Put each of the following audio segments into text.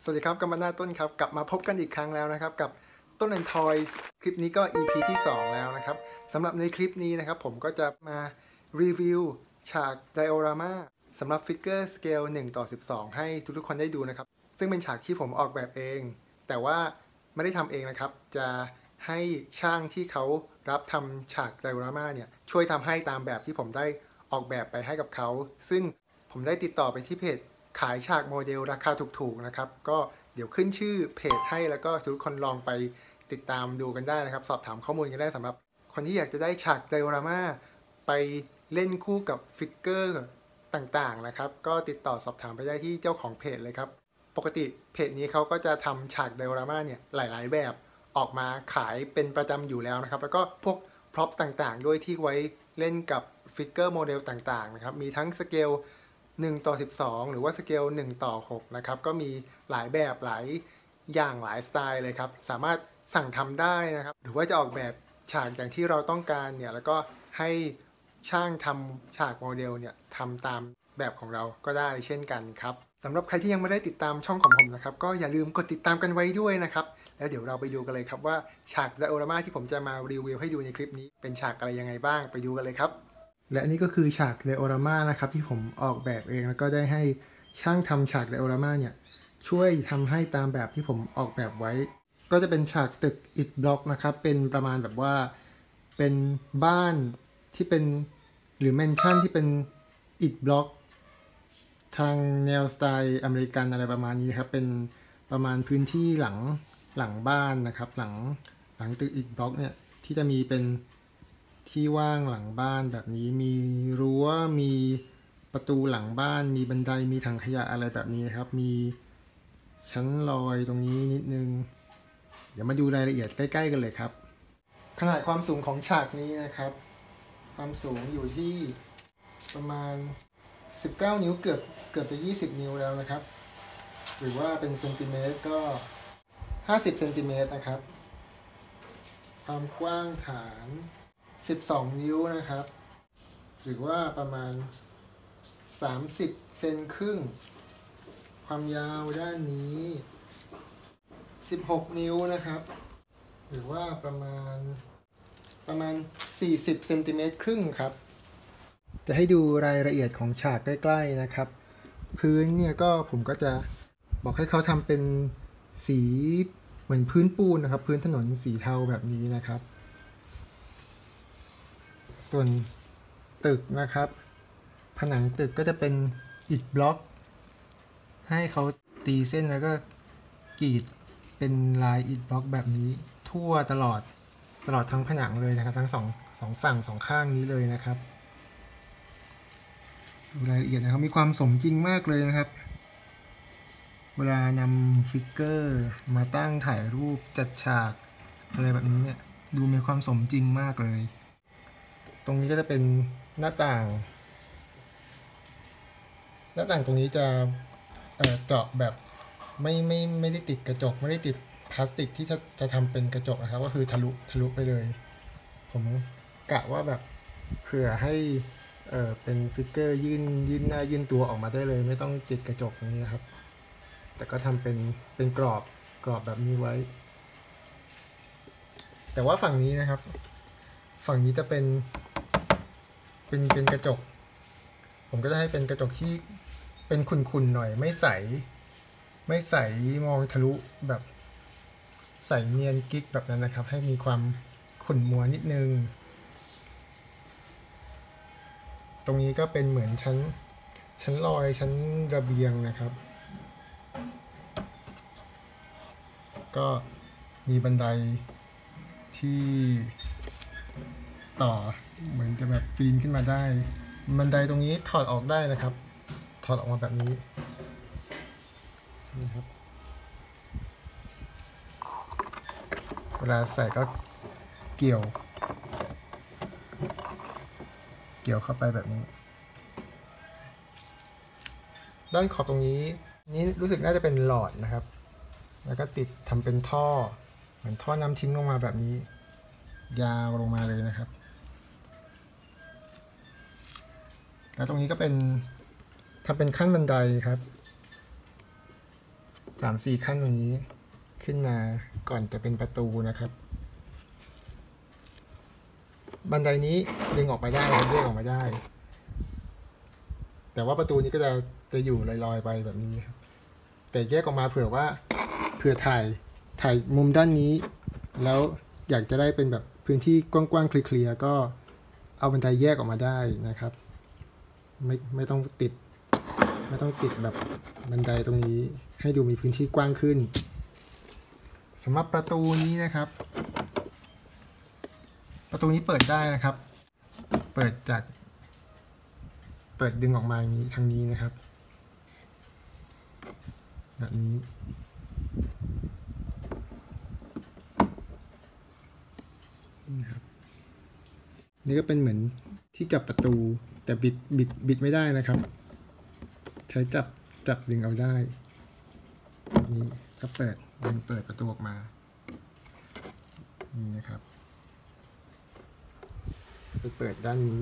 วัสดีครับกัมปนาทต้นครับกลับมาพบกันอีกครั้งแล้วนะครับกับต้น and Toys คลิปนี้ก็ EP ที่2แล้วนะครับสำหรับในคลิปนี้นะครับผมก็จะมารีวิวฉากไดโอรามาสำหรับฟิกเกอร์สเกล1:12ให้ทุกๆคนได้ดูนะครับซึ่งเป็นฉากที่ผมออกแบบเองแต่ว่าไม่ได้ทำเองนะครับจะให้ช่างที่เขารับทำฉากไดโอรามาเนี่ยช่วยทำให้ตามแบบที่ผมได้ออกแบบไปให้กับเขาซึ่งผมได้ติดต่อไปที่เพจขายฉากโมเดลราคาถูกๆนะครับก็เดี๋ยวขึ้นชื่อเพจให้แล้วก็ทุกคนลองไปติดตามดูกันได้นะครับสอบถามข้อมูลกันได้สำหรับคนที่อยากจะได้ฉากไดโอรามาไปเล่นคู่กับฟิกเกอร์ต่างๆนะครับก็ติดต่อสอบถามไปได้ที่เจ้าของเพจเลยครับปกติเพจนี้เขาก็จะทำฉากไดโอรามาเนี่ยหลายๆแบบออกมาขายเป็นประจำอยู่แล้วนะครับแล้วก็พวกพร็อพต่างๆด้วยที่ไว้เล่นกับฟิกเกอร์โมเดลต่างๆนะครับมีทั้งสเกล1:12หรือว่าสเกล1:6นะครับก็มีหลายแบบหลายอย่างหลายสไตล์เลยครับสามารถสั่งทำได้นะครับหรือว่าจะออกแบบฉากอย่างที่เราต้องการเนี่ยแล้วก็ให้ช่างทำฉากโมเดลเนี่ยทำตามแบบของเราก็ได้เช่นกันครับสำหรับใครที่ยังไม่ได้ติดตามช่องของผมนะครับก็อย่าลืมกดติดตามกันไว้ด้วยนะครับแล้วเดี๋ยวเราไปดูกันเลยครับว่าฉากไดโอรามาที่ผมจะมารีวิวให้ดูในคลิปนี้เป็นฉากอะไรยังไงบ้างไปดูกันเลยครับและนี่ก็คือฉากไดโอรามานะครับที่ผมออกแบบเองแล้วก็ได้ให้ช่างทำฉากไดโอรามาเนี่ยช่วยทำให้ตามแบบที่ผมออกแบบไว้ก็จะเป็นฉากตึกอิฐบล็อกนะครับเป็นประมาณแบบว่าเป็นบ้านที่เป็นหรือแมนชั่นที่เป็นอิฐบล็อกทางแนวสไตล์อเมริกันอะไรประมาณนี้ครับเป็นประมาณพื้นที่หลังบ้านนะครับหลังตึกอิฐบล็อกเนี่ยที่จะมีเป็นที่ว่างหลังบ้านแบบนี้มีรั้วมีประตูหลังบ้านมีบันไดมีถังขยะอะไรแบบนี้ครับมีชั้นลอยตรงนี้นิดนึงเดี๋ยวมาดูรายละเอียดใกล้ๆกันเลยครับขนาดความสูงของฉากนี้นะครับความสูงอยู่ที่ประมาณ19นิ้วเกือบจะ20นิ้วแล้วนะครับหรือว่าเป็นเซนติเมตรก็50เซนติเมตรนะครับความกว้างฐาน12นิ้วนะครับหรือว่าประมาณ30เซนครึ่งความยาวด้านนี้16นิ้วนะครับหรือว่าประมาณ40เซนติเมตรครึ่งครับจะให้ดูรายละเอียดของฉากใกล้ๆนะครับพื้นเนี่ยก็ผมก็จะบอกให้เขาทำเป็นสีเหมือนพื้นปูนนะครับพื้นถนนสีเทาแบบนี้นะครับส่วนตึกนะครับผนังตึกก็จะเป็นอิฐบล็อกให้เขาตีเส้นแล้วก็กรีดเป็นลายอิฐบล็อกแบบนี้ทั่วตลอดทั้งผนังเลยนะครับทั้งสองฝั่งสองข้างนี้เลยนะครับดูรายละเอียดนะครับมีความสมจริงมากเลยนะครับเวลานำฟิกเกอร์มาตั้งถ่ายรูปจัดฉากอะไรแบบนี้เนี่ยดูมีความสมจริงมากเลยตรงนี้ก็จะเป็นหน้าต่างตรงนี้จะเจาะแบบไม่ได้ติดกระจกไม่ได้ติดพลาสติกที่จะทำเป็นกระจกนะครับก็คือทะลุไปเลยผมกะว่าแบบเผื่อให้เป็นฟิกเกอร์ยื่นหน้ายื่นตัวออกมาได้เลยไม่ต้องติดกระจกอย่างนี้ครับแต่ก็ทำเป็นกรอบแบบนี้ไว้แต่ว่าฝั่งนี้นะครับฝั่งนี้จะเป็นกระจกผมก็จะให้เป็นกระจกที่เป็นขุ่นๆหน่อยไม่ใสมองทะลุแบบใสเนียนกิ๊กแบบนั้นนะครับให้มีความขุ่นมัวนิดนึงตรงนี้ก็เป็นเหมือนชั้นลอยชั้นระเบียงนะครับก็มีบันไดที่ต่อเหมือนจะแบบปีนขึ้นมาได้บันไดตรงนี้ถอดออกได้นะครับถอดออกมาแบบนี้นี่ครับเวลาใส่ก็เกี่ยวเข้าไปแบบนี้ด้านขอบตรงนี้รู้สึกน่าจะเป็นหลอดนะครับแล้วก็ติดทำเป็นท่อเหมือนท่อน้ำทิ้งลงมาแบบนี้ยาวลงมาเลยนะครับแล้วตรงนี้ก็เป็นทำเป็นขั้นบันไดครับ 3-4 ขั้นตรงนี้ขึ้นมาก่อนจะเป็นประตูนะครับบันไดนี้ดึงออกมาได้เลื่อนออกมาได้แต่ว่าประตูนี้ก็จะอยู่ลอยๆไปแบบนี้ครับแต่แยกออกมาเผื่อถ่ายมุมด้านนี้แล้วอยากจะได้เป็นแบบพื้นที่กว้างๆเคลียร์ๆก็เอาบันไดแยกออกมาได้นะครับไม่ต้องติดแบบบันไดตรงนี้ให้ดูมีพื้นที่กว้างขึ้นสำหรับประตูนี้นะครับประตูนี้เปิดได้นะครับเปิดดึงออกมาอย่างนี้ทางนี้นะครับแบบนี้นะครับนี่ก็เป็นเหมือนที่จับประตูแต่บิดไม่ได้นะครับใช้จับดึงเอาได้แบบนี้ก็เปิดประตูออกมานี่นะครับไปเปิดด้านนี้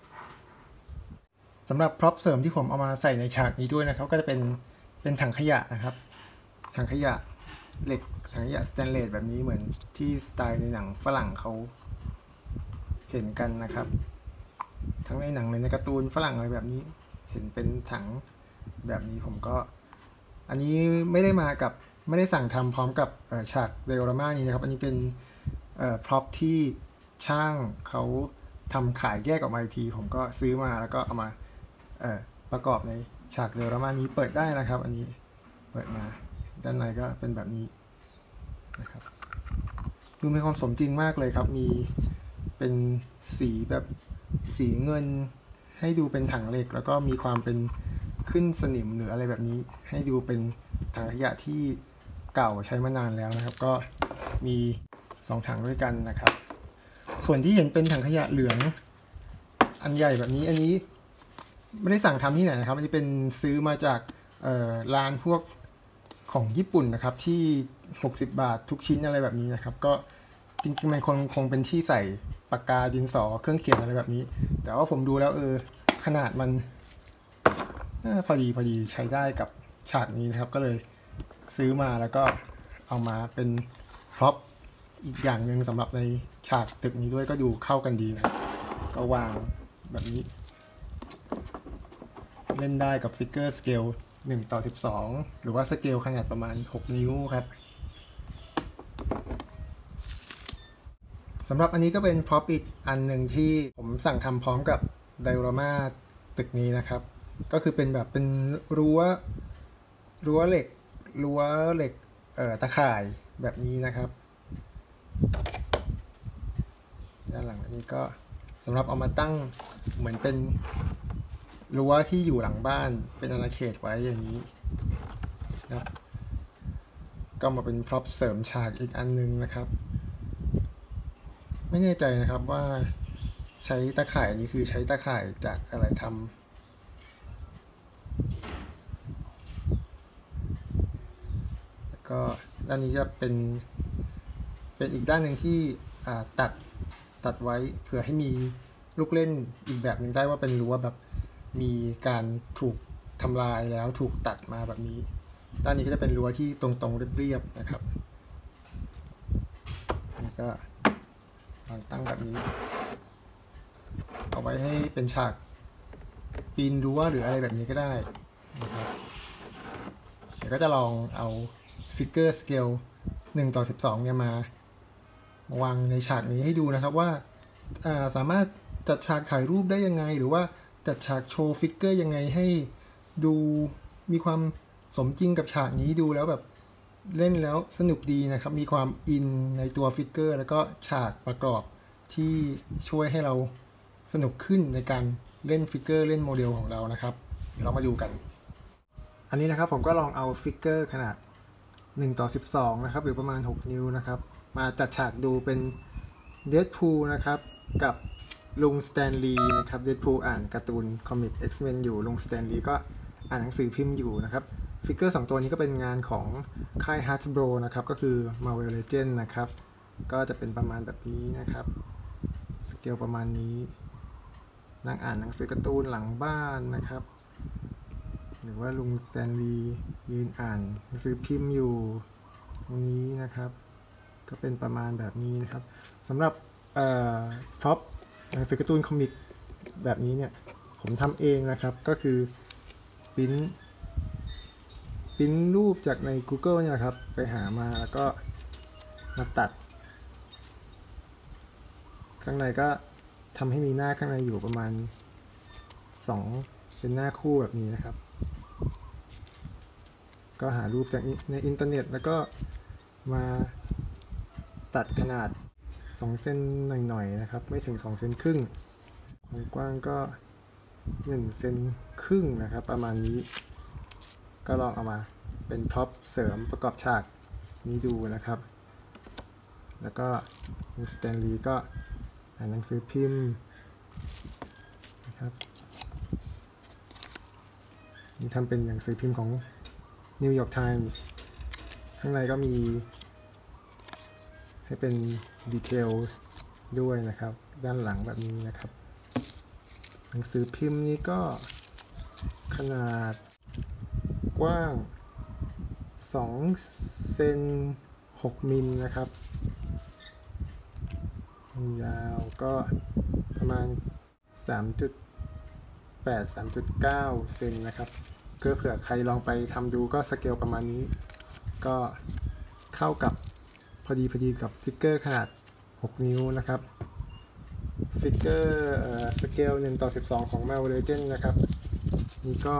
สำหรับพร็อพเสริมที่ผมเอามาใส่ในฉากนี้ด้วยนะครับก็จะเป็นถังขยะนะครับถังขยะเหล็กถังขยะสแตนเลสแบบนี้เหมือนที่สไตล์ในหนังฝรั่งเขาเห็นกันนะครับทั้งในหนังในการ์ตูนฝรั่งอะไรแบบนี้เห็นเป็นถังแบบนี้ผมก็อันนี้ไม่ได้สั่งทำพร้อมกับฉากไดโอรามานี้นะครับอันนี้เป็นพร็อพที่ช่างเขาทำขายแยกออกมาอีกทีผมก็ซื้อมาแล้วก็เอามาประกอบในฉากไดโอรามานี้เปิดได้นะครับอันนี้เปิดมาด้านในก็เป็นแบบนี้นะครับดูมีความสมจริงมากเลยครับมีเป็นสีแบบสีเงินให้ดูเป็นถังเหล็กแล้วก็มีความเป็นขึ้นสนิมหรืออะไรแบบนี้ให้ดูเป็นถังขยะที่เก่าใช้มานานแล้วนะครับก็มี2ถังด้วยกันนะครับส่วนที่เห็นเป็นถังขยะเหลืองอันใหญ่แบบนี้อันนี้ไม่ได้สั่งทำที่ไหนนะครับอันนี้เป็นซื้อมาจากร้านพวกของญี่ปุ่นนะครับที่60 บาททุกชิ้นอะไรแบบนี้นะครับก็จริงๆมันคงเป็นที่ใส่ปากกาดินสอเครื่องเขียนอะไรแบบนี้แต่ว่าผมดูแล้วขนาดมันพอดีใช้ได้กับฉากนี้นะครับก็เลยซื้อมาแล้วก็เอามาเป็นพร็อพอีกอย่างหนึ่งสำหรับในฉากตึกนี้ด้วยก็ดูเข้ากันดีนะก็วางแบบนี้เล่นได้กับฟิกเกอร์สเกล1:12หรือว่าสเกลขนาดประมาณ6 นิ้วครับสำหรับอันนี้ก็เป็นพร็อพอีกอันหนึ่งที่ผมสั่งทำพร้อมกับไดโอรามาตึกนี้นะครับก็คือเป็นแบบเป็นรั้วเหล็กตะข่ายแบบนี้นะครับด้านหลังอันนี้ก็สำหรับเอามาตั้งเหมือนเป็นรั้วที่อยู่หลังบ้านเป็นอาณาเขตไว้อย่างนี้นะก็มาเป็นพร็อพเสริมฉากอีกอันนึงนะครับไม่แน่ใจนะครับว่าใช้ตะข่ายนี้คือใช้ตะข่ายจากอะไรทำแล้วก็ด้านนี้จะเป็นอีกด้านหนึ่งที่ตัดไว้เผื่อให้มีลูกเล่นอีกแบบหนึ่งได้ว่าเป็นรั้วแบบมีการถูกทำลายแล้วถูกตัดมาแบบนี้ด้านนี้ก็จะเป็นรั้วที่ตรงๆเรียบๆนะครับนี่ก็วางตั้งแบบนี้เอาไว้ให้เป็นฉากปีนรั้วหรืออะไรแบบนี้ก็ได้นะครับเดี๋ยวก็จะลองเอาฟิกเกอร์สเกล1:12เนี่ยมาวางในฉากนี้ให้ดูนะครับว่าสามารถจัดฉากถ่ายรูปได้ยังไงหรือว่าจัดฉากโชว์ฟิกเกอร์ยังไงให้ดูมีความสมจริงกับฉากนี้ดูแล้วแบบเล่นแล้วสนุกดีนะครับมีความอินในตัวฟิกเกอร์แล้วก็ฉากประกอบที่ช่วยให้เราสนุกขึ้นในการเล่นฟิกเกอร์เล่นโมเดลของเรานะครับเดี๋ยวเรามาดูกันอันนี้นะครับผมก็ลองเอาฟิกเกอร์ขนาด1:12นะครับหรือประมาณ6 นิ้วนะครับมาจัดฉากดูเป็นเดดพูลนะครับกับลุงสแตนลีย์นะครับเดดพูลอ่านการ์ตูนคอมิก X-Men อยู่ลุงสแตนลีย์ก็อ่านหนังสือพิมพ์อยู่นะครับฟิกเกอร์2ตัวนี้ก็เป็นงานของค่าย Hasbro นะครับก็คือ Marvel Legends นะครับก็จะเป็นประมาณแบบนี้นะครับสเกลประมาณนี้นั่งอ่านหนังสือการ์ตูนหลังบ้านนะครับหรือว่าลุงสแตนลีย์ยืนอ่านหนังสือพิมพ์อยู่ตรงนี้นะครับก็เป็นประมาณแบบนี้นะครับสำหรับท็อปหนังสือการ์ตูนคอมิกแบบนี้เนี่ยผมทำเองนะครับก็คือปริ้นรูปจากใน Google เนี่ยครับไปหามาแล้วก็มาตัดข้างในก็ทำให้มีหน้าข้างในอยู่ประมาณ2เป็นหน้าคู่แบบนี้นะครับก็หารูปจากในอินเทอร์เน็ตแล้วก็มาตัดขนาด2 เซนหน่อยๆนะครับไม่ถึง2 เซนครึ่งความกว้างก็1 เซนครึ่งนะครับประมาณนี้ก็ลองเอามาเป็นพ็อปเสริมประกอบฉากนี้ดูนะครับแล้วก็สแตนลีย์ก็อ่านหนังสือพิมพ์นะครับนี่ทำเป็นหนังสือพิมพ์ของ New York Times ข้างในก็มีให้เป็นดีเทลด้วยนะครับด้านหลังแบบนี้นะครับหนังสือพิมพ์นี้ก็ขนาดกว้าง2 เซน6 มิลนะครับยาวก็ประมาณ 3.8 3.9 เซนนะครับเผื่อใครลองไปทำดูก็สเกลประมาณนี้ก็เข้ากับพอดีกับฟิกเกอร์ขนาด6 นิ้วนะครับฟิกเกอร์สเกล1:12ของ Marvel Legends นะครับนี่ก็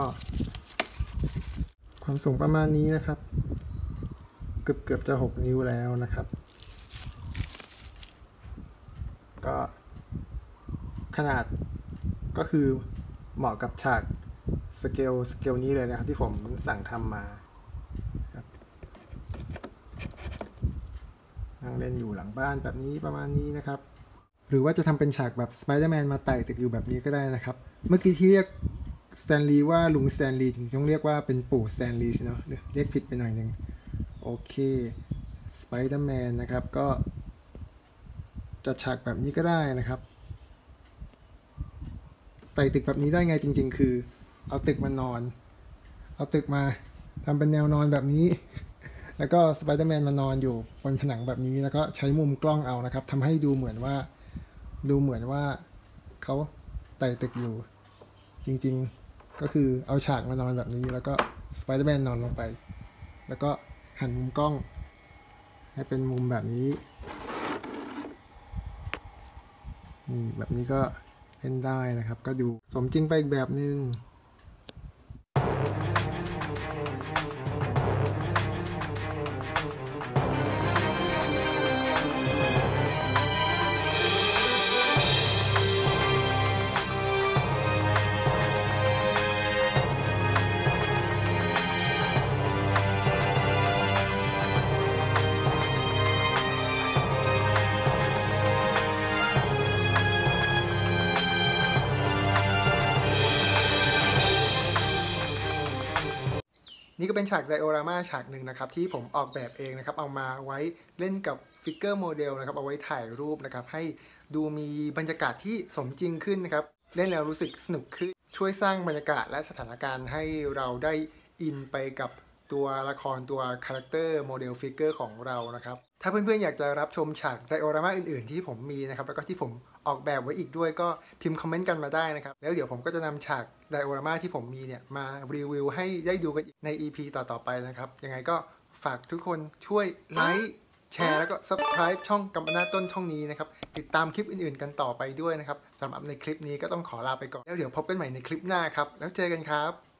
ความสูงประมาณนี้นะครับเกือบจะ6 นิ้วแล้วนะครับก็ขนาดก็คือเหมาะกับฉากสเกลนี้เลยนะครับที่ผมสั่งทำมาครับนั่งเล่นอยู่หลังบ้านแบบนี้ประมาณนี้นะครับหรือว่าจะทำเป็นฉากแบบสไปเดอร์แมนมาไต่ตึกอยู่แบบนี้ก็ได้นะครับเมื่อกี้ที่เรียกสแตนลีย์ว่าลุงสแตนลีย์จริงๆต้องเรียกว่าเป็นปู่สแตนลีย์สิเนาะเรียกผิดไปหน่อยนึงโอเคสไปเดอร์แมนนะครับก็จัดฉากแบบนี้ก็ได้นะครับไต่ตึกแบบนี้ได้ไงจริงๆคือเอาตึกมานอนเอาตึกมาทำเป็นแนวนอนแบบนี้แล้วก็สไปเดอร์แมนมานอนอยู่บนผนังแบบนี้แล้วก็ใช้มุมกล้องเอานะครับทำให้ดูเหมือนว่าเขาไต่ตึกอยู่จริงๆก็คือเอาฉากมานอนแบบนี้แล้วก็สไปเดอร์แมนนอนลงไปแล้วก็หันมุมกล้องให้เป็นมุมแบบนี้นี่แบบนี้ก็เล่นได้นะครับก็ดูสมจริงไปอีกแบบนึงนี่ก็เป็นฉากไดโอรามาฉากหนึ่งนะครับที่ผมออกแบบเองนะครับเอามาไว้เล่นกับฟิกเกอร์โมเดลนะครับเอาไว้ถ่ายรูปนะครับให้ดูมีบรรยากาศที่สมจริงขึ้นนะครับเล่นแล้วรู้สึกสนุกขึ้นช่วยสร้างบรรยากาศและสถานการณ์ให้เราได้อินไปกับตัวละครตัวคาแรคเตอร์โมเดลฟิกเกอร์ของเรานะครับถ้าเพื่อนๆอยากจะรับชมฉากไดโอรามาอื่นๆที่ผมมีนะครับแล้วก็ที่ผมออกแบบไว้อีกด้วยก็พิมพ์คอมเมนต์กันมาได้นะครับแล้วเดี๋ยวผมก็จะนำฉากไดโอรามาที่ผมมีเนี่ยมารีวิวให้ได้ดูกันใน EP ต่อๆไปนะครับยังไงก็ฝากทุกคนช่วยไลค์แชร์แล้วก็ Subscribe ช่องกัมปนาทต้นช่องนี้นะครับติดตามคลิปอื่นๆกันต่อไปด้วยนะครับสำหรับในคลิปนี้ก็ต้องขอลาไปก่อนแล้วเดี๋ยวพบกันใหม่ในคลิปหน้าครับแล้วเจอกันครับ